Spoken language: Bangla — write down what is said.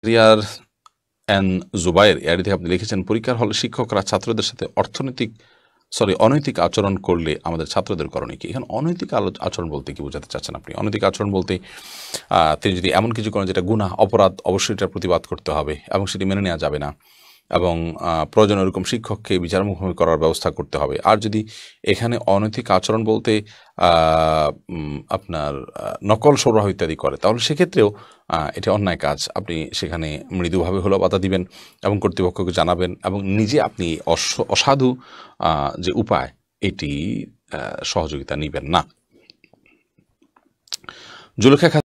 রিয়ার এন জুবাইর এর থেকে আপনি লিখেছেন, পরীক্ষার হলে শিক্ষকরা ছাত্রদের সাথে অনৈতিক আচরণ করলে আমাদের ছাত্রদের করণীয় কি? এখানে অনৈতিক আচরণ বলতে কি বোঝাতে চাচ্ছেন আপনি? অনৈতিক আচরণ বলতে তিনি যদি এমন কিছু করেন যেটা গুনাহ, অপরাধ, অবশ্যই এটার প্রতিবাদ করতে হবে এবং সেটি মেনে নেওয়া যাবে না, এবং প্রয়োজন এরকম শিক্ষককে বিচারমুখী করার ব্যবস্থা করতে হবে। আর যদি এখানে অনৈতিক আচরণ বলতে আপনার নকল সরবরাহ ইত্যাদি করে, তাহলে সেক্ষেত্রেও এটা অন্যায় কাজ। আপনি সেখানে মৃদুভাবে হলেও বাধা দিবেন এবং কর্তৃপক্ষকে জানাবেন, এবং নিজে আপনি অসাধু যে উপায় এটি সহযোগিতা নেবেন না। জুলেখা